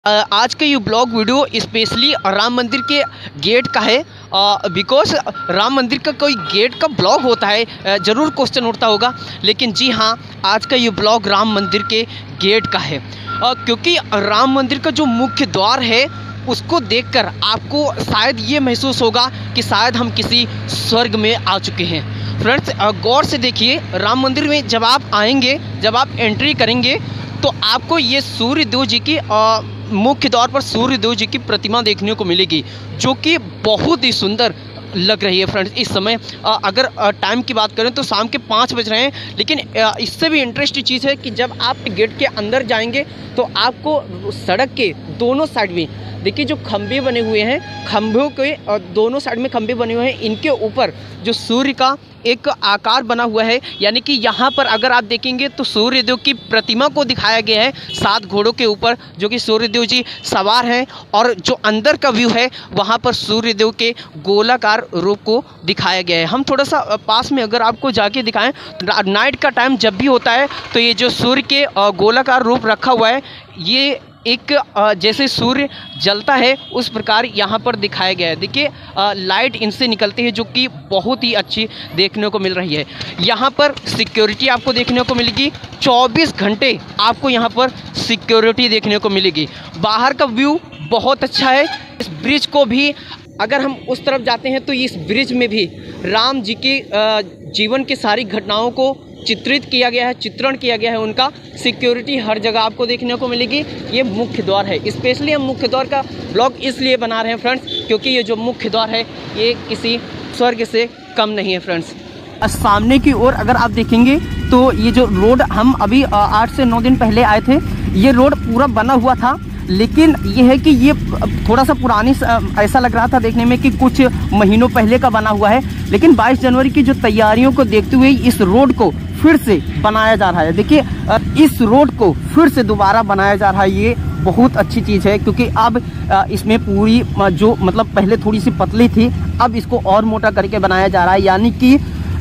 आज का ये ब्लॉग वीडियो स्पेशली राम मंदिर के गेट का है। बिकॉज राम मंदिर का कोई गेट का ब्लॉग होता है, ज़रूर क्वेश्चन उठता होगा। लेकिन जी हाँ, आज का ये ब्लॉग राम मंदिर के गेट का है। क्योंकि राम मंदिर का जो मुख्य द्वार है उसको देखकर आपको शायद ये महसूस होगा कि शायद हम किसी स्वर्ग में आ चुके हैं। फ्रेंड्स, गौर से देखिए, राम मंदिर में जब आप आएंगे, जब आप एंट्री करेंगे तो आपको ये सूर्यदेव जी की मुख्य द्वार पर सूर्यदेव जी की प्रतिमा देखने को मिलेगी, जो कि बहुत ही सुंदर लग रही है। फ्रेंड्स, इस समय अगर टाइम की बात करें तो शाम के 5 बज रहे हैं। लेकिन इससे भी इंटरेस्टिंग चीज़ है कि जब आप गेट के अंदर जाएंगे तो आपको सड़क के दोनों साइड में देखिए जो खंभे बने हुए हैं, खंभों के दोनों साइड में खंभे बने हुए हैं, इनके ऊपर जो सूर्य का एक आकार बना हुआ है। यानी कि यहाँ पर अगर आप देखेंगे तो सूर्यदेव की प्रतिमा को दिखाया गया है 7 घोड़ों के ऊपर, जो कि सूर्यदेव जी सवार हैं। और जो अंदर का व्यू है वहाँ पर सूर्यदेव के गोलाकार रूप को दिखाया गया है। हम थोड़ा सा पास में अगर आपको जाके दिखाएं, नाइट का टाइम जब भी होता है तो ये जो सूर्य के गोलाकार रूप रखा हुआ है, ये एक जैसे सूर्य जलता है उस प्रकार यहाँ पर दिखाया गया है। देखिए लाइट इनसे निकलती है, जो कि बहुत ही अच्छी देखने को मिल रही है। यहाँ पर सिक्योरिटी आपको देखने को मिलेगी, 24 घंटे आपको यहाँ पर सिक्योरिटी देखने को मिलेगी। बाहर का व्यू बहुत अच्छा है। इस ब्रिज को भी अगर हम उस तरफ जाते हैं तो इस ब्रिज में भी राम जी के जीवन की सारी घटनाओं को चित्रित किया गया है, चित्रण किया गया है उनका। सिक्योरिटी हर जगह आपको देखने को मिलेगी। ये मुख्य द्वार है। स्पेशली हम मुख्य द्वार का ब्लॉग इसलिए बना रहे हैं फ्रेंड्स, क्योंकि ये जो मुख्य द्वार है ये किसी स्वर्ग से कम नहीं है। फ्रेंड्स, सामने की ओर अगर आप देखेंगे तो ये जो रोड हम अभी 8 से 9 दिन पहले आए थे, ये रोड पूरा बना हुआ था। लेकिन ये है कि ये थोड़ा सा पुरानी ऐसा लग रहा था देखने में कि कुछ महीनों पहले का बना हुआ है। लेकिन 22 जनवरी की जो तैयारियों को देखते हुए इस रोड को फिर से बनाया जा रहा है। देखिए इस रोड को फिर से दोबारा बनाया जा रहा है। ये बहुत अच्छी चीज़ है, क्योंकि अब इसमें पूरी जो मतलब पहले थोड़ी सी पतली थी, अब इसको और मोटा करके बनाया जा रहा है। यानी कि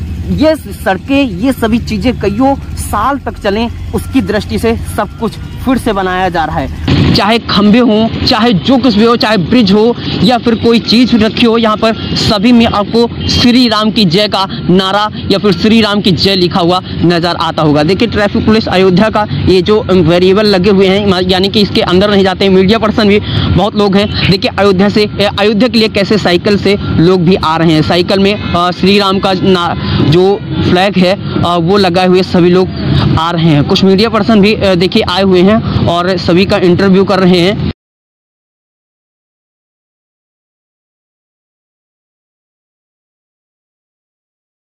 ये सड़कें, ये सभी चीज़ें कईयों साल तक चलें, उसकी दृष्टि से सब कुछ फिर से बनाया जा रहा है। चाहे खंभे हों, चाहे जो कुछ भी हो, चाहे ब्रिज हो या फिर कोई चीज़ रखी हो, यहाँ पर सभी में आपको श्री राम की जय का नारा या फिर श्री राम की जय लिखा हुआ नज़र आता होगा। देखिए ट्रैफिक पुलिस अयोध्या का ये जो वेरिएबल लगे हुए हैं, यानी कि इसके अंदर नहीं जाते हैं। मीडिया पर्सन भी बहुत लोग हैं। देखिए अयोध्या के लिए कैसे साइकिल से लोग भी आ रहे हैं। साइकिल में श्री राम का जो फ्लैग है वो लगाए हुए सभी लोग आ रहे हैं। कुछ मीडिया पर्सन भी देखिए आए हुए हैं और सभी का इंटरव्यू कर रहे हैं।